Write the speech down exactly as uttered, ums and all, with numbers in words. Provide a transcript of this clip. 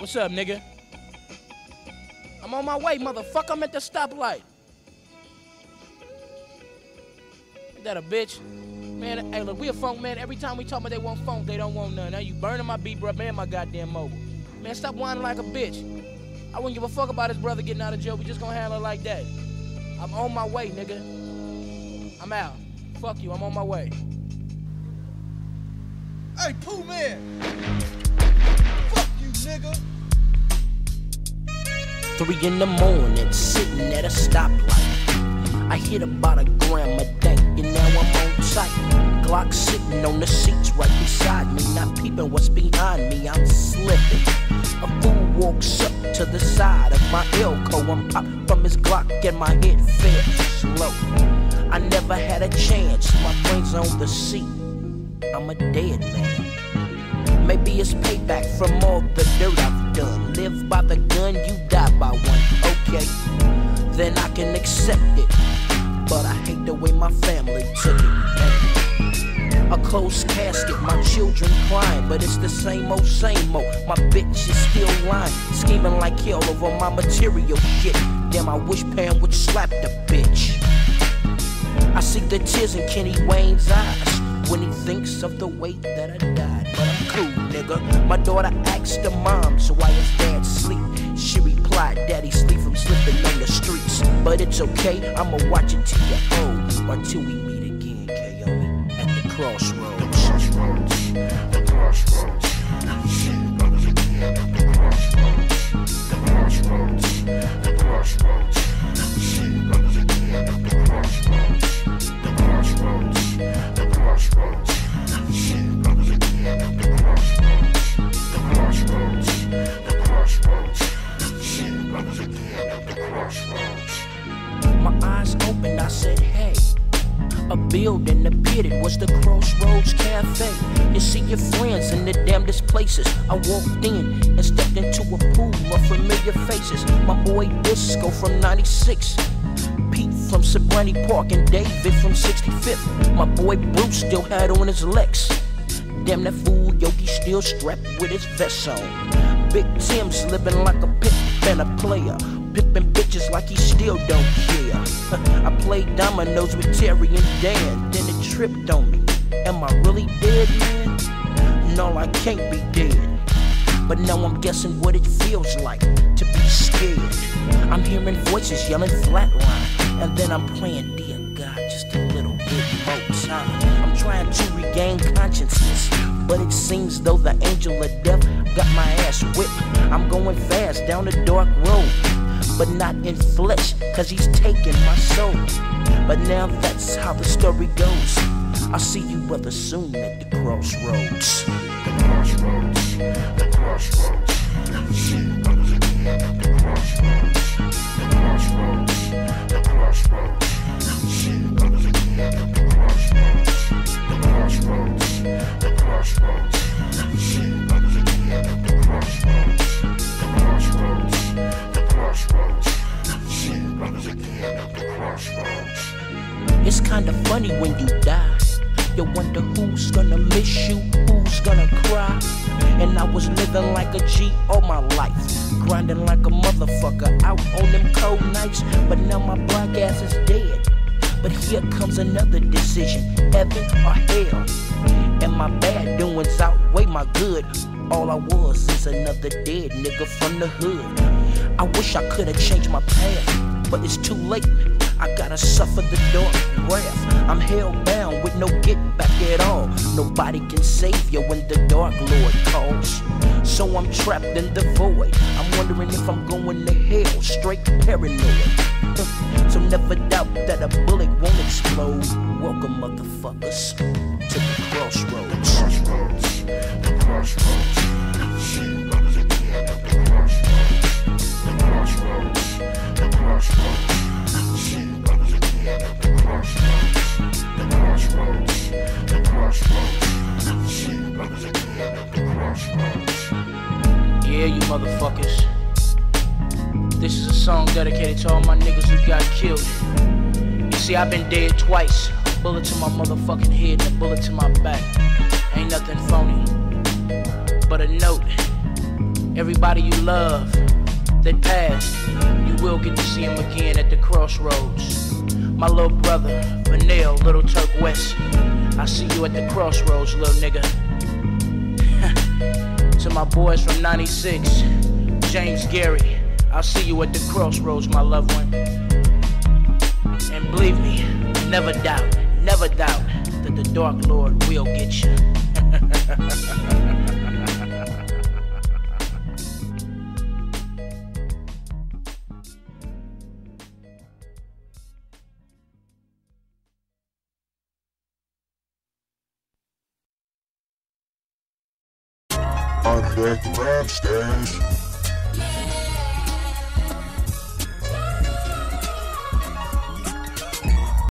What's up, nigga? I'm on my way, motherfucker. I'm at the stoplight. Ain't that a bitch? Man, hey, look, we a phone, man. Every time we talk about they want phone, they don't want none. Now you burning my beat, bro, man, my goddamn mobile. Man, stop whining like a bitch. I wouldn't give a fuck about his brother getting out of jail. We just gonna handle it like that. I'm on my way, nigga. I'm out. Fuck you, I'm on my way. Hey, Pooh Man! Fuck you, nigga! Three in the morning, sitting at a stoplight. I hit about a gram a day, and now I'm on sight. Glock sitting on the seats right beside me, not peeping what's behind me, I'm slipping. A fool walks up to the side of my Elko. I'm popped from his Glock and my head fell slow. I never had a chance, my brain's on the seat. I'm a dead man. Maybe it's payback from all the dirt I've done. Live by the gun, you die by one. Okay, then I can accept it. But I hate the way my family took it. A closed casket, my children crying, but it's the same old, same old. My bitch is still lying, scheming like hell over my material shit. Damn, I wish Pam would slap the bitch. I see the tears in Kenny Wayne's eyes when he thinks of the way that I died. But I'm cool, nigga. My daughter asked her mom, so why is dad sleep? She replied, daddy sleep from slipping on the streets. But it's okay, I'ma watch it till you're old, or till we meet again, K O, at the crossroads. The crossroads, the crossroads. The crossroads, the crossroads. The crossroads, the crossroads. The crossroads, the crossroads. The crossroads. My eyes opened, I said, hey. A building appeared, it was the Crossroads Cafe. You see your friends in the damnedest places. I walked in and stepped into a pool of familiar faces. My boy Disco from ninety-six, Pete from Sabrani Park, and David from sixty-fifth. My boy Bruce still had on his Lex. Damn, that fool Yogi still strapped with his vest on. Big Tim's living like a pimp and a player, pippin' bitches like he still don't care. I played dominoes with Terry and Dan, then it tripped on me. Am I really dead, man? No, I can't be dead. But now I'm guessing what it feels like to be scared. I'm hearing voices yelling flatline, and then I'm playing, dear God, just a little bit more time. I'm trying to regain consciousness, but it seems though the angel of death got my ass whipped. I'm going fast down the dark road, but not in flesh, cause he's taking my soul. But now that's how the story goes. I'll see you brother soon at the crossroads. The crossroads, the crossroads. See you brothers again at the crossroads. The crossroads, the crossroads. See you brothers again at the crossroads. The crossroads, the crossroads. See you brothers again at the crossroads. The crossroads, the crossroads. See you brothers again at the crossroads. It's kinda funny when you die. You wonder who's gonna miss you, who's gonna cry. And I was living like a G all my life, grinding like a motherfucker out on them cold nights. But now my black ass is dead. But here comes another decision, heaven or hell. And my bad doings outweigh my good. All I was is another dead nigga from the hood. I wish I could've changed my path, but it's too late. I gotta suffer the dark wrath. I'm hellbound with no get back at all. Nobody can save you when the Dark Lord calls. So I'm trapped in the void. I'm wondering if I'm going to hell, straight paranoid. So never doubt that a bullet won't explode. Welcome motherfuckers to the crossroads. The crossroads, the crossroads. See you brothers again at the crossroads. The crossroads, the crossroads. See you brothers again at the crossroads. The crossroads, the crossroads. See you brothers again at the crossroads. Yeah, you motherfuckers. This is a song dedicated to all my niggas who got killed. You see, I've been dead twice. A bullet to my motherfucking head and a bullet to my back. Ain't nothing phony, but a note Everybody you love that passed, you will get to see him again at the crossroads. My little brother, Vanille, Little Turk West, I see you at the crossroads, little nigga. To my boys from ninety-six, James Gary, I'll see you at the crossroads, my loved one. And believe me, never doubt, never doubt that the Dark Lord will get you. I'm back to rap stash.